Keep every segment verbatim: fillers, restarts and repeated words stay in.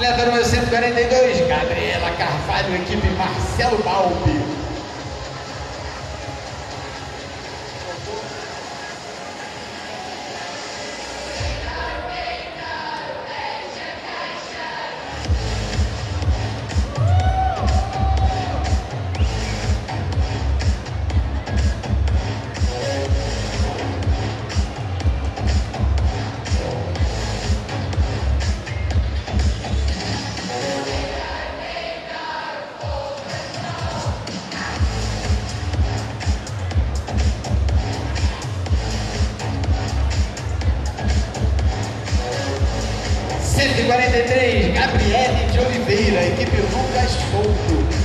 Atleta número cento e quarenta e dois, Gabriela Carvalho, equipe Marcelo Balbi. cento e quarenta e três, Gabriele de Oliveira, equipe Lucas Couto.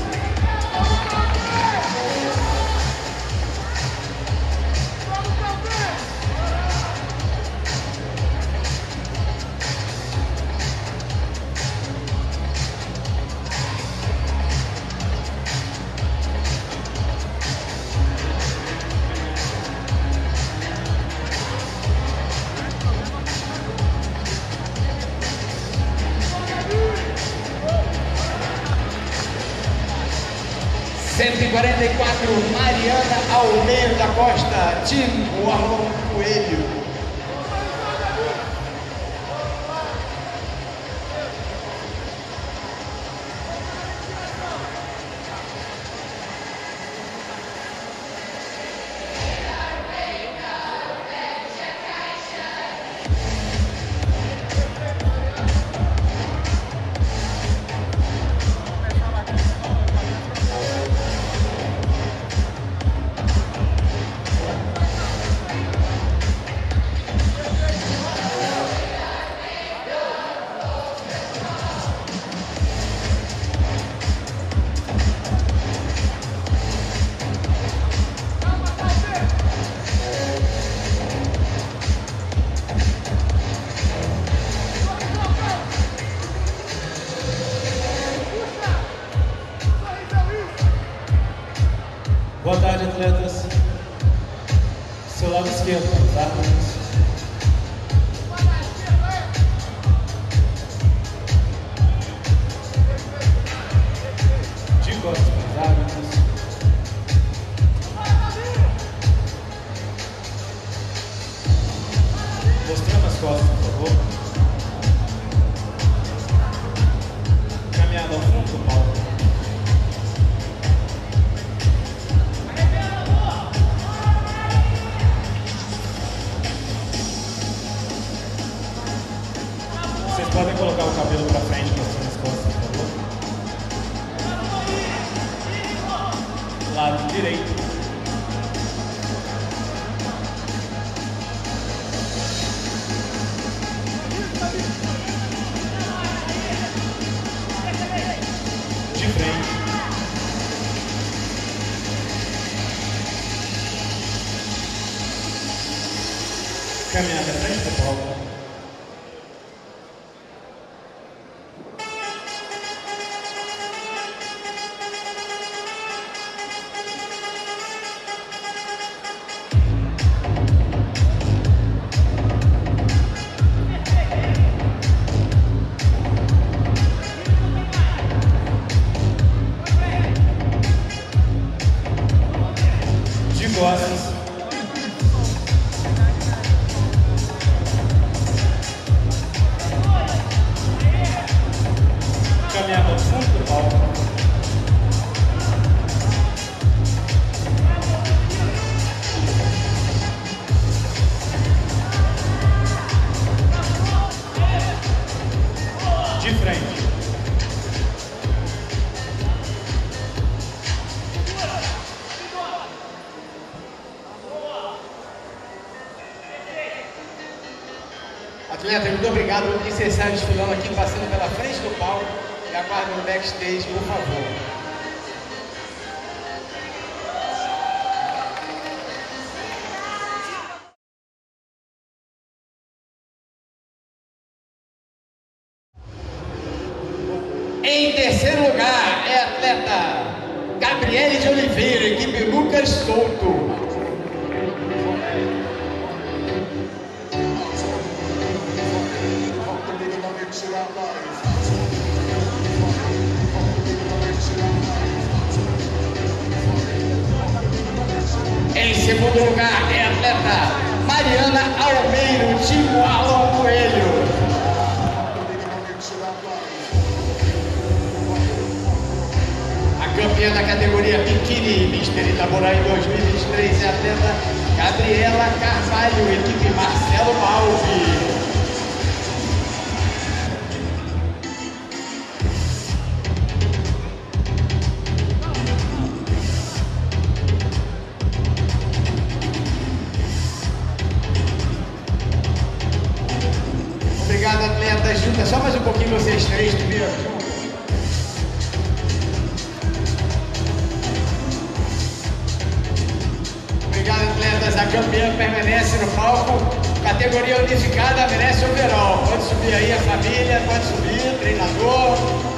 cento e quarenta e quatro, Mariana Almeida da Costa, time Orlon Coelho. Boa tarde, atletas. Seu lado esquerdo, tá? De costas para os árbitros. Mostrando as costas, por favor. Caminhada ao fundo do palco. Vocês podem colocar o cabelo para frente, mostrando as costas, por favor. Lado direito. De frente. Caminhada à frente do palco. Costas. Caminhada ao fundo do palco. De frente. Atleta, muito obrigado por licenciar desfilando aqui, passando pela frente do palco e aguardem no backstage, por favor. Em terceiro lugar é a atleta Gabriele de Oliveira, equipe Lucas Souto. Out live. Morar em dois mil e vinte e três é a atleta Gabriela Carvalho, equipe Marcelo Malvi. Obrigado, atletas. Junta só mais um pouquinho vocês três primeiro. Obrigado, atletas. A campeã permanece no palco. Categoria unificada merece overall. Pode subir aí a família, pode subir, treinador.